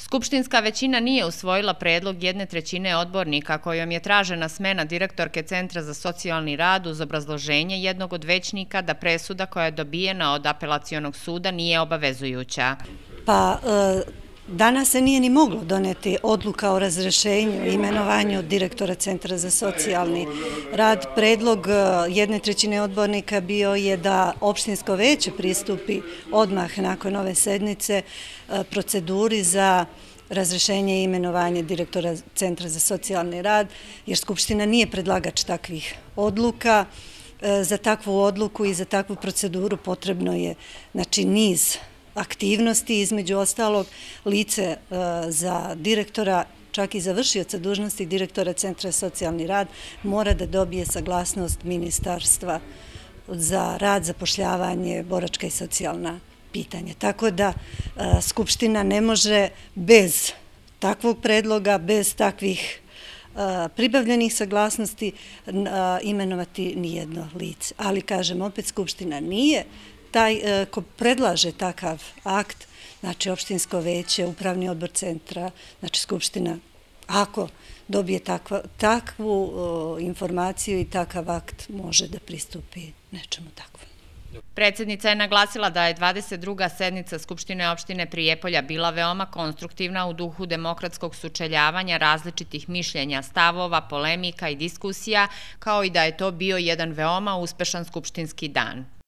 Skupštinska većina nije usvojila predlog 1/3 odbornika kojom je tražena smena direktorke Centra za socijalni rad uz obrazloženje jednog od većnika da presuda koja je dobijena od apelacionog suda nije obavezujuća. Danas se nije ni moglo doneti odluka o razrešenju i imenovanju direktora Centra za socijalni rad. Predlog 1/3 odbornika bio je da opštinsko veće pristupi odmah nakon ove sednice proceduri za razrešenje i imenovanje direktora Centra za socijalni rad, jer Skupština nije predlagač takvih odluka. Za takvu odluku i za takvu proceduru potrebno je niz aktivnosti, između ostalog lice za direktora, čak i za vršioca dužnosti direktora Centra za socijalni rad mora da dobije saglasnost Ministarstva za rad, zapošljavanje, boračka i socijalna pitanja. Tako da Skupština ne može bez takvog predloga, bez takvih pribavljenih saglasnosti imenovati nijedno lice. Ali, kažem, opet Skupština nije taj ko predlaže takav akt, znači opštinsko veće, upravni odbor centra, znači Skupština, ako dobije takvu informaciju i takav akt, može da pristupi nečemu takvom. Predsjednica je naglasila da je 22. sednica Skupštine opštine Prijepolja bila veoma konstruktivna u duhu demokratskog sučeljavanja različitih mišljenja, stavova, polemika i diskusija, kao i da je to bio jedan veoma uspešan skupštinski dan.